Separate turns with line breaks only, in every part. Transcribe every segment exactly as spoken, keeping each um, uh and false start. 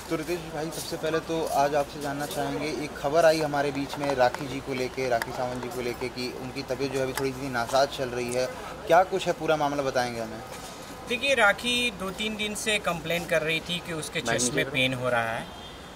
तो रितेश भाई, सबसे पहले तो आज आपसे जानना चाहेंगे, एक खबर आई हमारे बीच में राखी जी को लेके, राखी सावंत जी को लेके कि उनकी तबीयत जो है अभी थोड़ी सी नासाज चल रही है। क्या कुछ है, पूरा मामला बताएंगे हमें?
देखिए, राखी दो तीन दिन से कंप्लेन कर रही थी कि उसके चेस्ट में पेन हो रहा है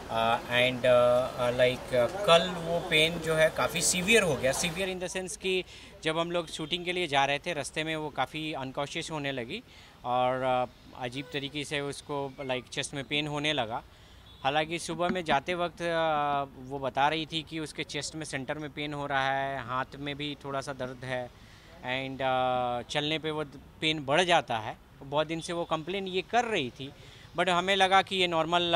एंड लाइक कल वो पेन जो है काफ़ी सीवियर हो गया। सीवियर इन द सेंस कि जब हम लोग शूटिंग के लिए जा रहे थे, रास्ते में वो काफ़ी अनकॉशियस होने लगी और uh, अजीब तरीके से उसको लाइक चेस्ट में पेन होने लगा। हालांकि सुबह में जाते वक्त uh, वो बता रही थी कि उसके चेस्ट में सेंटर में पेन हो रहा है, हाथ में भी थोड़ा सा दर्द है एंड uh, चलने पे वो पेन बढ़ जाता है। बहुत दिन से वो कंप्लेन ये कर रही थी, बट हमें लगा कि ये नॉर्मल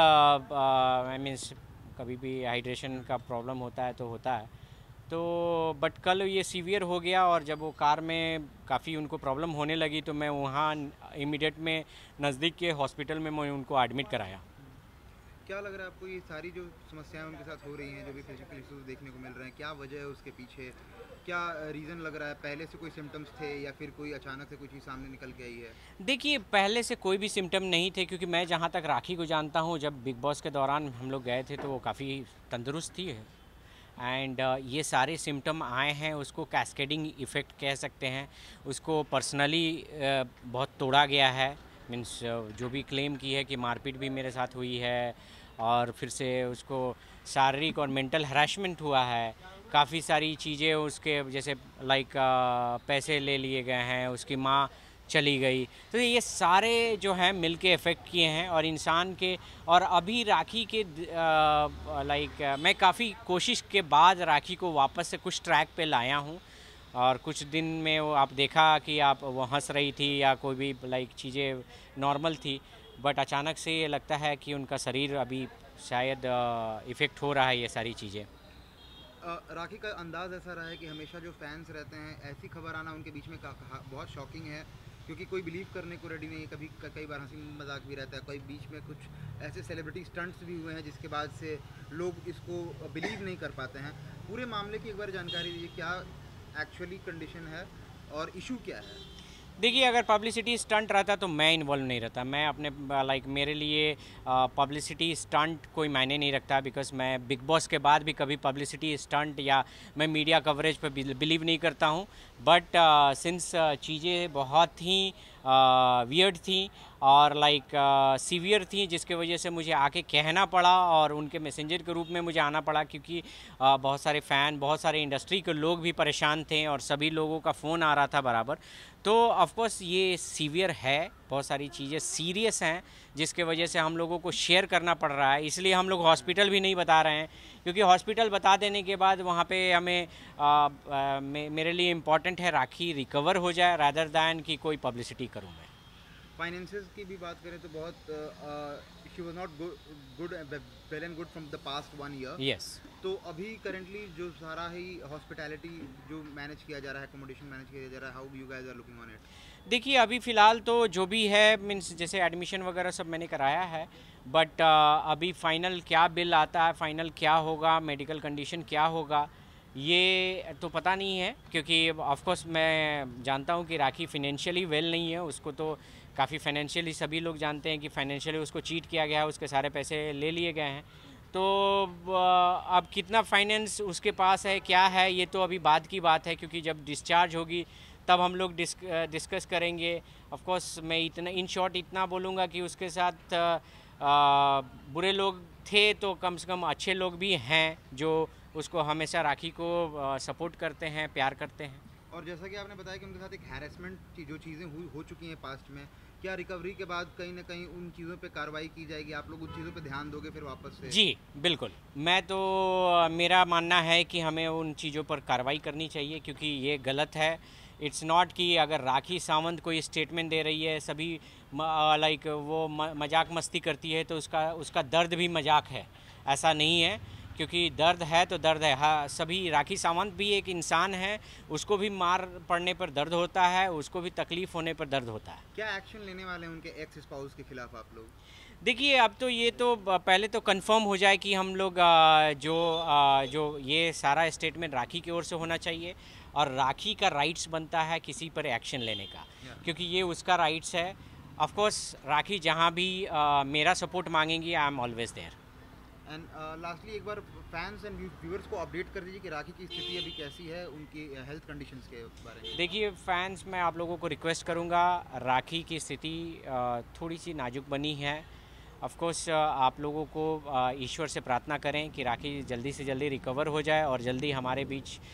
आई मीन्स कभी भी हाइड्रेशन का प्रॉब्लम होता है तो होता है। तो बट कल ये सीवियर हो गया और जब वो कार में काफ़ी उनको प्रॉब्लम होने लगी तो मैं वहाँ इमीडिएट में नज़दीक के हॉस्पिटल में मैं उनको एडमिट कराया।
क्या लग रहा है आपको, ये सारी जो समस्याएं उनके साथ हो रही हैं, जो भी फिजिकल इश्यूज देखने को मिल रहे हैं, क्या वजह है उसके पीछे? क्या रीज़न लग रहा है? पहले से कोई सिम्टम्स थे या फिर कोई अचानक से कोई चीज़ सामने निकल के आई है?
देखिए, पहले से कोई भी सिम्टम नहीं थे, क्योंकि मैं जहाँ तक राखी को जानता हूँ, जब बिग बॉस के दौरान हम लोग गए थे तो वो काफ़ी तंदुरुस्त थी एंड uh, ये सारे सिम्टम आए हैं, उसको कैस्केडिंग इफ़ेक्ट कह सकते हैं। उसको पर्सनली uh, बहुत तोड़ा गया है। मीन्स uh, जो भी क्लेम की है कि मारपीट भी मेरे साथ हुई है और फिर से उसको शारीरिक और मेंटल हरासमेंट हुआ है। काफ़ी सारी चीज़ें उसके जैसे लाइक uh, पैसे ले लिए गए हैं, उसकी माँ चली गई। तो ये सारे जो हैं मिलके इफ़ेक्ट किए हैं और इंसान के। और अभी राखी के लाइक मैं काफ़ी कोशिश के बाद राखी को वापस से कुछ ट्रैक पे लाया हूँ और कुछ दिन में वो आप देखा कि आप वो हंस रही थी या कोई भी लाइक चीज़ें नॉर्मल थी, बट अचानक से ये लगता है कि उनका शरीर अभी शायद इफ़ेक्ट हो रहा है ये सारी चीज़ें।
राखी का अंदाज़ ऐसा रहा है कि हमेशा जो फैंस रहते हैं, ऐसी खबर आना उनके बीच में बहुत शॉकिंग है, क्योंकि कोई बिलीव करने को रेडी नहीं है। कभी कई बार हंसी मजाक भी रहता है, कोई बीच में कुछ ऐसे सेलिब्रिटी स्टंट्स भी हुए हैं जिसके बाद से लोग इसको बिलीव नहीं कर पाते हैं। पूरे मामले की एक बार जानकारी दीजिए, क्या एक्चुअली कंडीशन है और इशू क्या है?
देखिए, अगर पब्लिसिटी स्टंट रहता तो मैं इन्वॉल्व नहीं रहता। मैं अपने लाइक मेरे लिए पब्लिसिटी स्टंट कोई मायने नहीं रखता, बिकॉज मैं बिग बॉस के बाद भी कभी पब्लिसिटी स्टंट या मैं मीडिया कवरेज पे बिलीव नहीं करता हूँ। बट सिंस चीज़ें बहुत ही वियर्ड थी और लाइक सीवियर थी, जिसके वजह से मुझे आके कहना पड़ा और उनके मैसेंजर के रूप में मुझे आना पड़ा, क्योंकि uh, बहुत सारे फ़ैन, बहुत सारे इंडस्ट्री के लोग भी परेशान थे और सभी लोगों का फ़ोन आ रहा था बराबर। तो ऑफकोर्स ये सीवियर है, बहुत सारी चीज़ें सीरियस हैं जिसके वजह से हम लोगों को शेयर करना पड़ रहा है। इसलिए हम लोग हॉस्पिटल भी नहीं बता रहे हैं, क्योंकि हॉस्पिटल बता देने के बाद वहाँ पे हमें आ, आ, मे, मेरे लिए इम्पॉर्टेंट है राखी रिकवर हो जाए रादर दैन कि कोई पब्लिसिटी करूँ मैं।
फाइनेंसेस की भी बात करें तो बहुत she was not good well and good from the past one year.
Yes.
तो अभी करेंटली जो सारा ही हॉस्पिटैलिटी जो मैनेज किया जा रहा है, अकोमोडेशन मैनेज किया जा रहा है, how you guys are looking on it?
देखिए, अभी फ़िलहाल तो जो भी है मीन्स जैसे एडमिशन वगैरह सब मैंने कराया है, बट uh, अभी फ़ाइनल क्या बिल आता है, फ़ाइनल क्या होगा, मेडिकल कंडीशन क्या होगा, ये तो पता नहीं है। क्योंकि ऑफ कोर्स मैं जानता हूँ कि राखी फाइनेंशियली वेल नहीं है, उसको तो काफ़ी फाइनेंशियली सभी लोग जानते हैं कि फाइनेंशियली उसको चीट किया गया है, उसके सारे पैसे ले लिए गए हैं। तो अब कितना फाइनेंस उसके पास है, क्या है, ये तो अभी बाद की बात है, क्योंकि जब डिस्चार्ज होगी तब हम लोग डिस्क, डिस्कस करेंगे। ऑफ कोर्स मैं इतना इन शॉर्ट इतना बोलूँगा कि उसके साथ आ, बुरे लोग थे तो कम से कम अच्छे लोग भी हैं जो उसको हमेशा राखी को सपोर्ट करते हैं, प्यार करते हैं।
और जैसा कि आपने बताया कि उनके साथ एक हैरेसमेंट जो चीज़ें हुई हो चुकी हैं पास्ट में, क्या रिकवरी के बाद कहीं ना कहीं उन चीज़ों पे कार्रवाई की जाएगी? आप लोग उन चीज़ों पे ध्यान दोगे फिर वापस से?
जी बिल्कुल। मैं तो मेरा मानना है कि हमें उन चीज़ों पर कार्रवाई करनी चाहिए, क्योंकि ये गलत है। इट्स नॉट कि अगर राखी सावंत कोई स्टेटमेंट दे रही है, सभी लाइक वो मजाक मस्ती करती है तो उसका उसका दर्द भी मजाक है, ऐसा नहीं है। क्योंकि दर्द है तो दर्द है। हाँ, सभी राखी सावंत भी एक इंसान है, उसको भी मार पड़ने पर दर्द होता है, उसको भी तकलीफ़ होने पर दर्द होता है।
क्या एक्शन लेने वाले हैं उनके एक्स स्पाउस के खिलाफ आप लोग?
देखिए, अब तो ये तो पहले तो कंफर्म हो जाए कि हम लोग जो जो ये सारा स्टेटमेंट राखी की ओर से होना चाहिए और राखी का राइट्स बनता है किसी पर एक्शन लेने का, क्योंकि ये उसका राइट्स है। ऑफ कोर्स राखी जहाँ भी uh, मेरा सपोर्ट मांगेंगी, I am always there.
And lastly एक बार फैंस एंड व्यूअर्स को अपडेट कर दीजिए कि राखी की स्थिति अभी कैसी है, उनकी हेल्थ कंडीशंस के बारे में।
देखिए फैंस, मैं आप लोगों को रिक्वेस्ट करूँगा, राखी की स्थिति uh, थोड़ी सी नाजुक बनी है। ऑफ कोर्स आप लोगों को uh, ईश्वर से प्रार्थना करें कि राखी जल्दी से जल्दी रिकवर हो जाए और जल्दी हमारे बीच